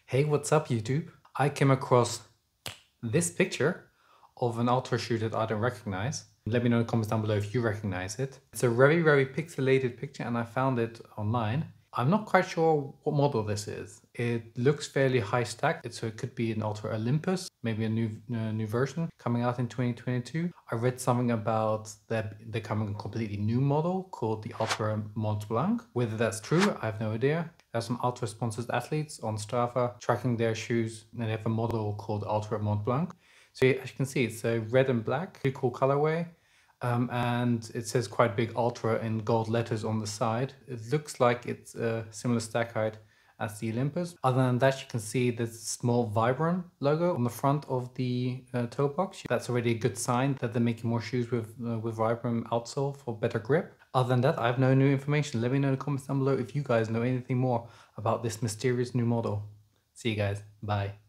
Hey, what's up YouTube? I came across this picture of an Altra shoe that I don't recognize. Let me know in the comments down below if you recognize it. It's a very pixelated picture and I found it online. I'm not quite sure what model this is. It looks fairly high stacked, so it could be an Altra Olympus, maybe a new version coming out in 2022. I read something about there coming a completely new model called the Altra Mont Blanc. Whether that's true, I have no idea. There's some Altra sponsored athletes on Strava tracking their shoes, and they have a model called Altra Mont Blanc. So as you can see, it's a red and black, pretty cool colorway. And it says quite big Altra in gold letters on the side. It looks like it's a similar stack height as the Olympus. Other than that, you can see the small Vibram logo on the front of the toe box. That's already a good sign that they're making more shoes with Vibram outsole for better grip. Other than that, I have no new information. Let me know in the comments down below if you guys know anything more about this mysterious new model. See you guys. Bye.